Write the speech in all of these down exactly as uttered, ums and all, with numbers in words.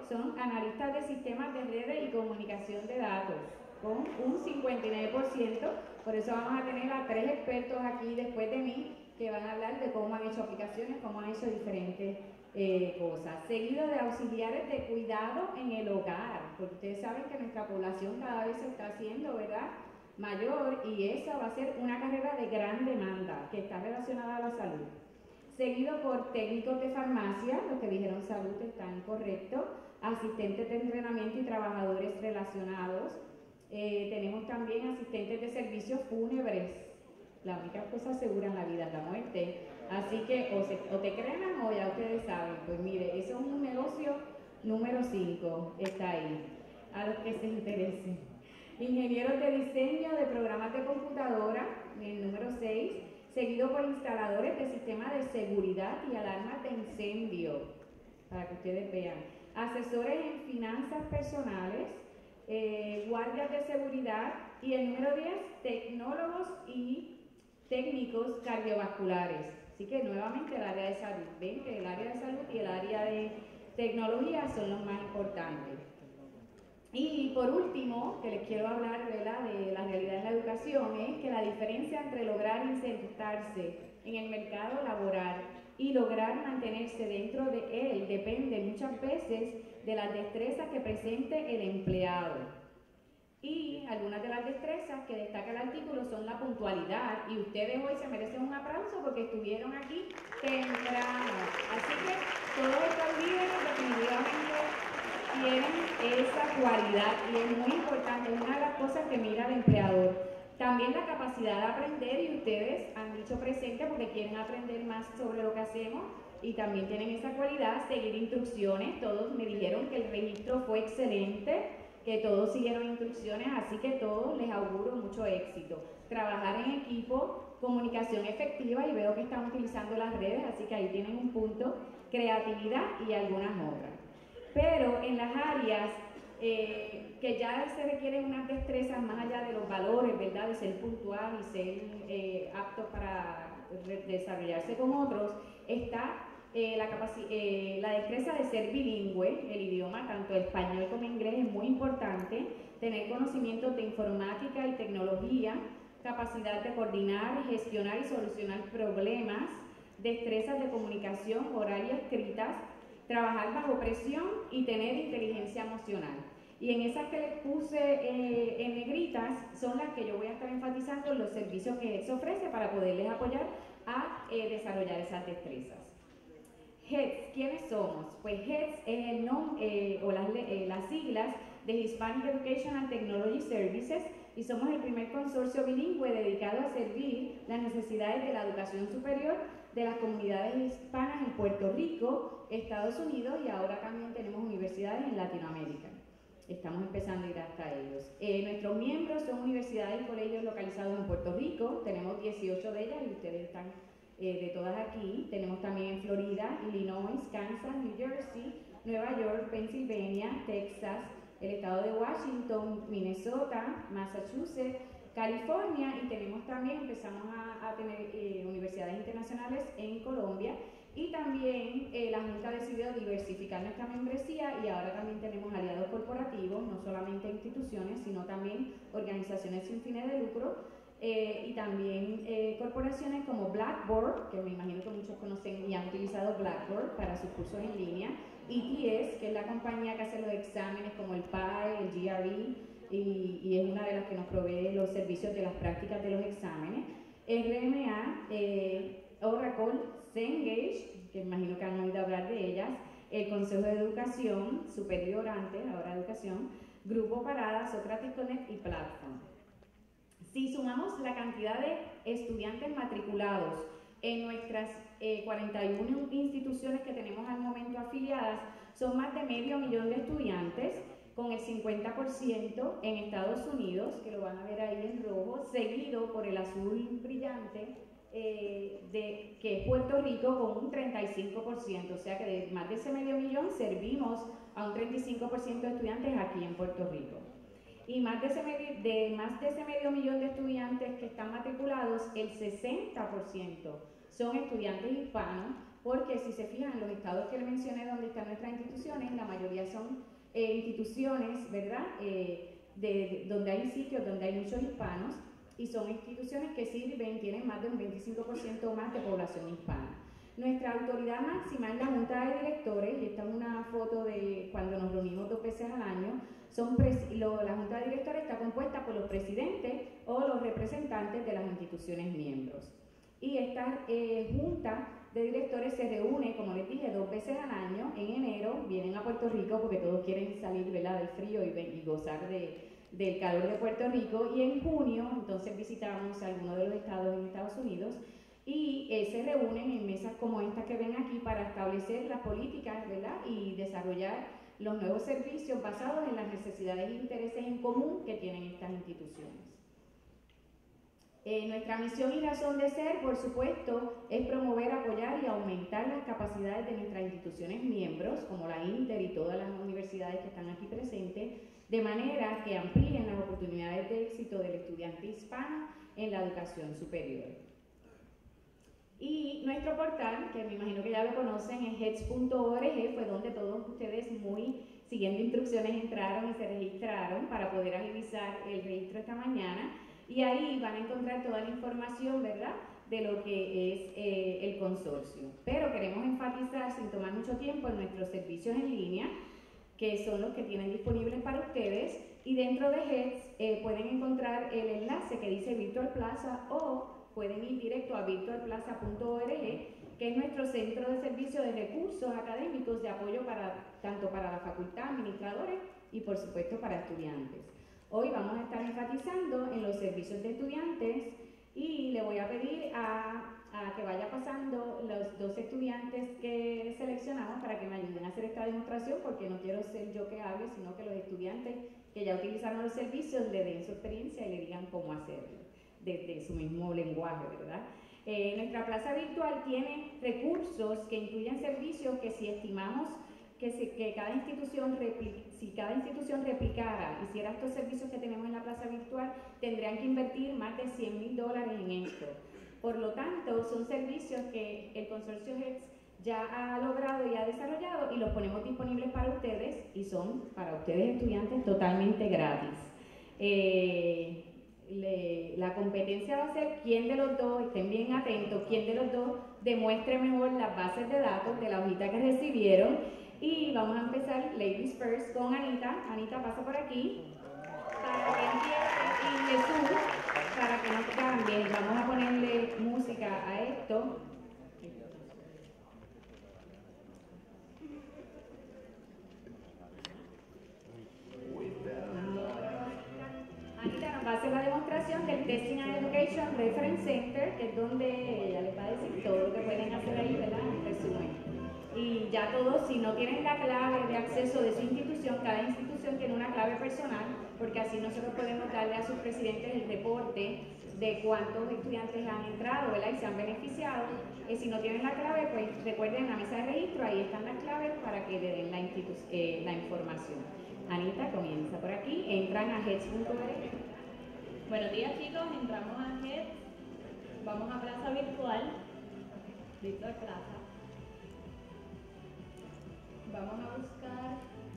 son analistas de sistemas de redes y comunicación de datos, con un cincuenta y nueve por ciento. Por eso vamos a tener a tres expertos aquí después de mí que van a hablar de cómo han hecho aplicaciones, cómo han hecho diferentes eh, cosas. Seguido de auxiliares de cuidado en el hogar, porque ustedes saben que nuestra población cada vez se está haciendo, ¿verdad?, mayor, y esa va a ser una carrera de gran demanda que está relacionada a la salud. Seguido por técnicos de farmacia, los que dijeron salud están correctos, asistentes de entrenamiento y trabajadores relacionados. Eh, tenemos también asistentes de servicios fúnebres. La única cosa segura en la vida es la muerte. Así que o, se, o te creman o ya ustedes saben. Pues mire, eso es un negocio número cinco, está ahí, a los que se interesen. Ingenieros de diseño de programas de computadora, el número seis, seguido por instaladores de sistemas de seguridad y alarmas de incendio, para que ustedes vean. Asesores en finanzas personales, eh, guardias de seguridad, y el número diez, tecnólogos y técnicos cardiovasculares. Así que nuevamente el área de salud. Ven que el área de salud y el área de tecnología son los más importantes. Y por último, que les quiero hablar, ¿verdad?, de la realidad en la educación, es que la diferencia entre lograr insertarse en el mercado laboral y lograr mantenerse dentro de él depende muchas veces de las destrezas que presente el empleado. Y algunas de las destrezas que destaca el artículo son la puntualidad, y ustedes hoy se merecen un aplauso porque estuvieron aquí temprano. Así que todos estos líderes definitivamente tienen esa cualidad y es muy importante, es una de las cosas que mira el empleador. También la capacidad de aprender, y ustedes han dicho presente porque quieren aprender más sobre lo que hacemos y también tienen esa cualidad, seguir instrucciones. Todos me dijeron que el registro fue excelente, que todos siguieron instrucciones, así que todos les auguro mucho éxito. Trabajar en equipo, comunicación efectiva, y veo que están utilizando las redes, así que ahí tienen un punto, creatividad y algunas otras. Pero en las áreas eh, que ya se requieren unas destrezas más allá de los valores, ¿verdad?, de ser puntual y ser eh, apto para desarrollarse con otros, está eh, la, eh, la destreza de ser bilingüe. El idioma, tanto español como inglés, es muy importante. Tener conocimientos de informática y tecnología, capacidad de coordinar, gestionar y solucionar problemas, destrezas de comunicación oral y escritas, trabajar bajo presión y tener inteligencia emocional. Y en esas que les puse eh, en negritas son las que yo voy a estar enfatizando en los servicios que se ofrece para poderles apoyar a eh, desarrollar esas destrezas. H E D S, ¿quiénes somos? Pues H E D S es el nombre eh, o las, eh, las siglas de Hispanic Education and Technology Services, y somos el primer consorcio bilingüe dedicado a servir las necesidades de la educación superior de las comunidades hispanas en Puerto Rico, Estados Unidos, y ahora también tenemos universidades en Latinoamérica. Estamos empezando a ir hasta ellos. Eh, nuestros miembros son universidades y colegios localizados en Puerto Rico, tenemos dieciocho de ellas y ustedes están eh, de todas aquí. Tenemos también en Florida, Illinois, Kansas, New Jersey, Nueva York, Pensilvania, Texas, el estado de Washington, Minnesota, Massachusetts, California, y tenemos también, empezamos a, a tener eh, universidades internacionales en Colombia, y también eh, la Junta decidió diversificar nuestra membresía y ahora también tenemos aliados corporativos, no solamente instituciones, sino también organizaciones sin fines de lucro, eh, y también eh, corporaciones como Blackboard, que me imagino que muchos conocen y han utilizado Blackboard para sus cursos en línea, E T S, que es la compañía que hace los exámenes como el P I, el G R E, y, y es una de las que nos provee los servicios de las prácticas de los exámenes. R M A, eh, Oracle, Cengage, que imagino que han oído hablar de ellas, el Consejo de Educación Superior antes, ahora Educación, Grupo Parada, Socrates Connect y Platform. Si sumamos la cantidad de estudiantes matriculados en nuestras eh, cuarenta y una instituciones que tenemos al momento afiliadas, son más de medio millón de estudiantes, con el cincuenta por ciento en Estados Unidos, que lo van a ver ahí en rojo, seguido por el azul brillante, eh, de, que es Puerto Rico, con un treinta y cinco por ciento, o sea que de más de ese medio millón servimos a un treinta y cinco por ciento de estudiantes aquí en Puerto Rico. Y más de, ese medio, de más de ese medio millón de estudiantes que están matriculados, el sesenta por ciento son estudiantes hispanos, porque si se fijan, los estados que le mencioné donde están nuestras instituciones, la mayoría son eh, instituciones, ¿verdad?, eh, de, de, donde hay sitios donde hay muchos hispanos, y son instituciones que sirven, tienen más de un veinticinco por ciento más de población hispana. Nuestra autoridad máxima es la Junta de Directores, y esta es una foto de cuando nos reunimos dos veces al año. Son lo, la Junta de Directores está compuesta por los presidentes o los representantes de las instituciones miembros. Y esta eh, Junta de Directores se reúne, como les dije, dos veces al año. En enero vienen a Puerto Rico porque todos quieren salir, ¿verdad?, del frío y, y gozar de, del calor de Puerto Rico. Y en junio, entonces, visitamos algunos de los estados en Estados Unidos y eh, se reúnen en mesas como esta que ven aquí para establecer las políticas, ¿verdad?, y desarrollar los nuevos servicios basados en las necesidades e intereses en común que tienen estas instituciones. Eh, nuestra misión y razón de ser, por supuesto, es promover, apoyar y aumentar las capacidades de nuestras instituciones miembros, como la Inter y todas las universidades que están aquí presentes, de manera que amplíen las oportunidades de éxito del estudiante hispano en la educación superior. Y nuestro portal, que me imagino que ya lo conocen, es heads punto org, fue donde todos ustedes, muy siguiendo instrucciones, entraron y se registraron para poder agilizar el registro esta mañana. Y ahí van a encontrar toda la información, ¿verdad?, de lo que es eh, el consorcio. Pero queremos enfatizar, sin tomar mucho tiempo, en nuestros servicios en línea, que son los que tienen disponibles para ustedes. Y dentro de Heads eh, pueden encontrar el enlace que dice Virtual Plaza, o pueden ir directo a virtual plaza punto org, que es nuestro centro de servicio de recursos académicos de apoyo para, tanto para la facultad, administradores y por supuesto para estudiantes. Hoy vamos a estar enfatizando en los servicios de estudiantes y le voy a pedir a, a que vaya pasando los dos estudiantes que seleccionamos para que me ayuden a hacer esta demostración, porque no quiero ser yo que hable, sino que los estudiantes que ya utilizaron los servicios le den su experiencia y le digan cómo hacerlo desde su mismo lenguaje, ¿verdad? Eh, nuestra plaza virtual tiene recursos que incluyen servicios que, si estimamos que, si, que cada institución replica, si cada institución replicara, hiciera estos servicios que tenemos en la plaza virtual, tendrían que invertir más de cien mil dólares en esto. Por lo tanto, son servicios que el consorcio Heads ya ha logrado y ha desarrollado, y los ponemos disponibles para ustedes, y son para ustedes estudiantes totalmente gratis. Eh, Le, la competencia va a ser quién de los dos, estén bien atentos, quién de los dos demuestre mejor las bases de datos de la hojita que recibieron. Y vamos a empezar, ladies first, con Anita. Anita, pasa por aquí para que empiece, y Jesús, para que nos cambien. Vamos a ponerle música a esto. Anita nos va a hacer la demostración del Testing and Education Reference Center, que es donde ella les va a decir todo lo que pueden hacer ahí, ¿verdad?, en resumen. Y ya todos, si no tienen la clave de acceso de su institución, cada institución tiene una clave personal, porque así nosotros podemos darle a sus presidentes el reporte de cuántos estudiantes han entrado, ¿verdad?, y se han beneficiado. Eh, si no tienen la clave, pues recuerden la mesa de registro, ahí están las claves para que le den la, eh, la información. Anita, comienza por aquí, entran a heads punto org. Buenos días, chicos, entramos a Heads, vamos a Plaza Virtual, Virtual Plaza. Vamos a buscar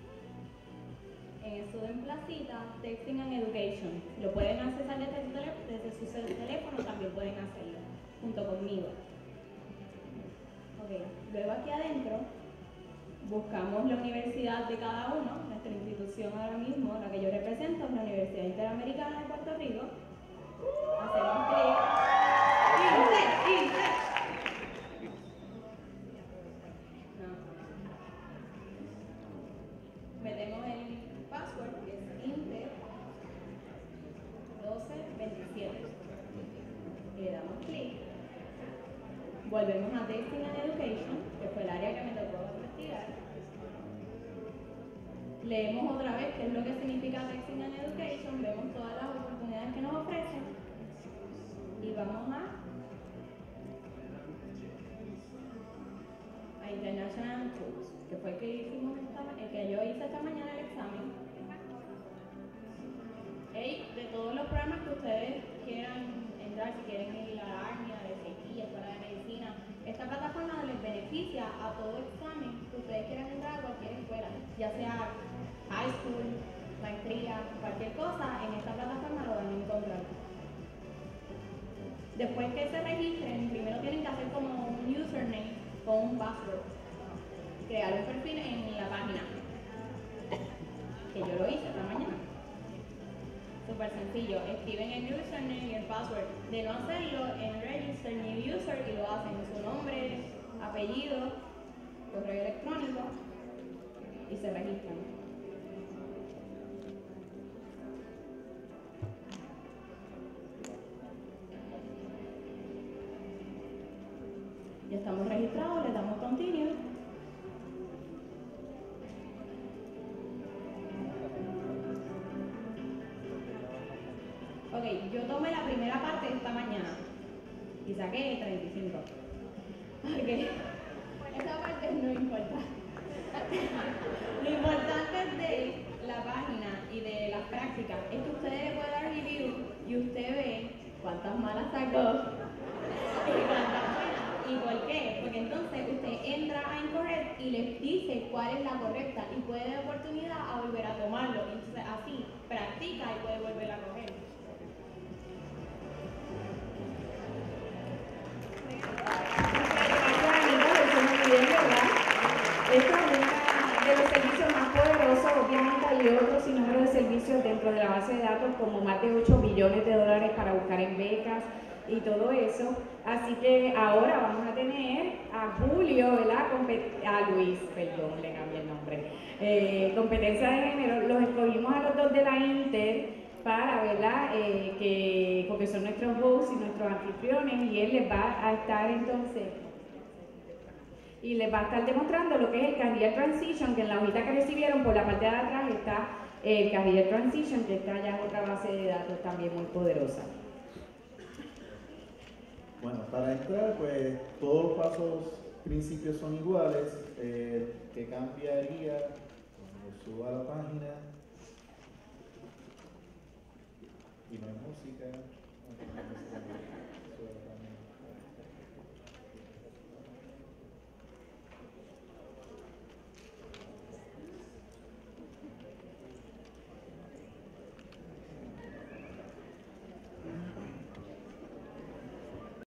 en Student Placita, Testing and Education. Lo pueden accesar desde su, teléfono, desde su teléfono, también pueden hacerlo, junto conmigo. Okay. Luego aquí adentro, buscamos la universidad de cada uno. Nuestra institución ahora mismo, la que yo represento, es la Universidad Interamericana de Puerto Rico. Hacemos clic. ¡Inter! ¡Inter! Metemos el password, que es Inter doce veintisiete. Le damos clic. Volvemos a Testing and Education, que fue el área que me tocó investigar. Leemos otra vez qué es lo que significa Testing and Education, vemos todas las oportunidades que nos ofrecen y vamos a, a International Tools, que fue el que, hicimos esta, el que yo hice esta mañana el examen. Hey, de todos los programas que ustedes quieran entrar, si quieren ir a la ARMIA, de Sequía, Escuela de Medicina, esta plataforma les beneficia sea high school, maestría, cualquier cosa, en esta plataforma lo van a encontrar. Después que se registren, primero tienen que hacer como un username con un password. Crear un perfil en la página. Que yo lo hice esta mañana. Súper sencillo. Escriben el username y el password. De no hacerlo, en Register New User y lo hacen su nombre, apellido, correo electrónico y se registran. Ya estamos registrados, le damos continue. Ok, yo tomé la primera parte esta mañana y saqué treinta y cinco. Ok, esa parte no importa. Lo importante de la página y de las prácticas es que usted le puede dar review y usted ve cuántas malas sacó y cuántas buenas. ¿Y por qué? Porque entonces usted entra a Incorrect y les dice cuál es la correcta y puede dar oportunidad a volver a tomarlo. Entonces así practica y puede volver a coger. Esto es uno de los servicios más poderosos. Obviamente hay otros sinnúmero de servicios dentro de la base de datos, como más de ocho billones de dólares para buscar en becas y todo eso. Así que ahora vamos a tener a Julio, ¿verdad? Compet a Luis, perdón, le cambié el nombre. Eh, competencia de género, los escogimos a los dos de la Inter para, ¿verdad? Eh, que, porque son nuestros hosts y nuestros anfitriones, y él les va a estar entonces y les va a estar demostrando lo que es el Career Transition, que en la hojita que recibieron por la parte de atrás está el Career Transition, que está ya en otra base de datos también muy poderosa. Bueno, para entrar, pues todos los pasos, principios son iguales. Eh, que cambiaría cuando suba a la página y no hay música.